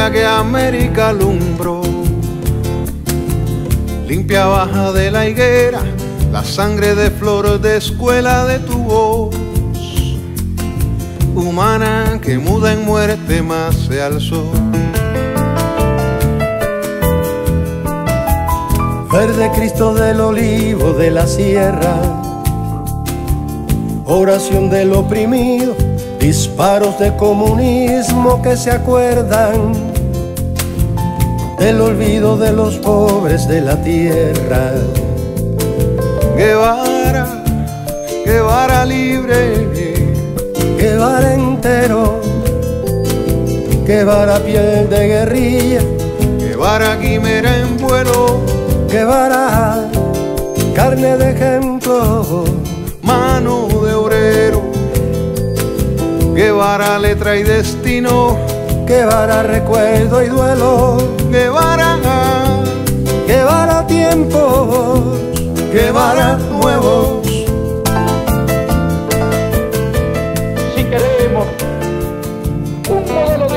estrella que América alumbró. Limpia baja de la higuera la sangre de flor de escuela de tu voz. Humana que muda en muerte más se alzó. Verde Cristo del olivo de la sierra, oración del oprimido, disparos de comunismo que se acuerdan del olvido de los pobres de la tierra. Guevara, Guevara libre, Guevara entero, Guevara piel de guerrilla, Guevara quimera en vuelo, Guevara carne de ejemplo, mano de obrero, Guevara letra y destino, Guevara recuerdo y duelo, Guevara, Guevara tiempos, Guevara nuevos. Si queremos un modelo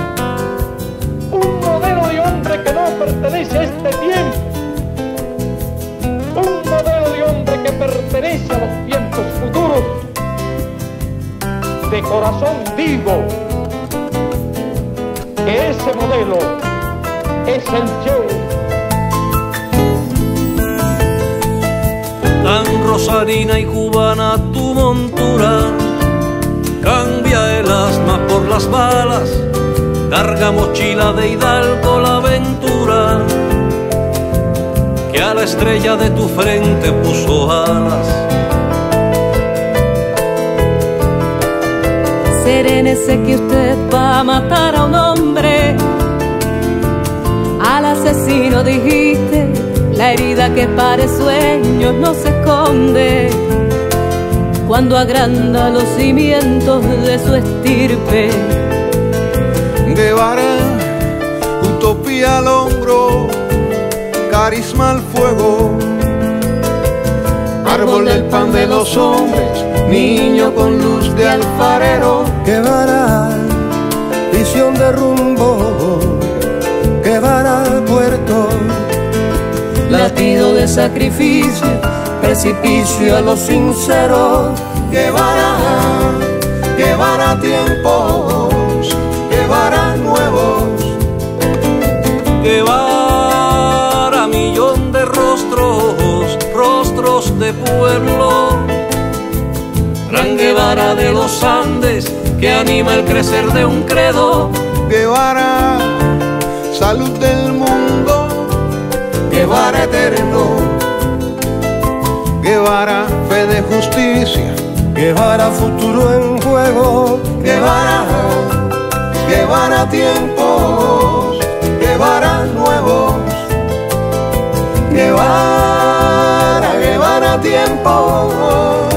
de hombre que no pertenece a este tiempo, un modelo de hombre que pertenece a los tiempos futuros, de corazón digo que ese modelo es el Che. Tan rosarina y cubana tu montura, cambia el asma por las balas, carga mochila de hidalgo la aventura, que a la estrella de tu frente puso alas. Serénese que usted va a matar a un hombre, al asesino dijiste, la herida que pare sueños no se esconde, cuando agranda los cimientos de su estirpe. Guevara, utopía al hombro, carisma al fuego, árbol del pan de los hombres, niño con luz de alfarero. Guevara, visión de rumbo, Guevara puerto, latido de sacrificio, precipicio a lo sincero. Guevara, Guevara tiempos, Guevara nuevos. Guevara millón de rostros, rostros de pueblo, gran Guevara de los Andes que anima el crecer de un credo. Guevara, salud del mundo, Guevara eterno. Guevara, fe de justicia, Guevara futuro en juego. Guevara, Guevara tiempos, Guevara nuevos. Guevara, Guevara tiempos.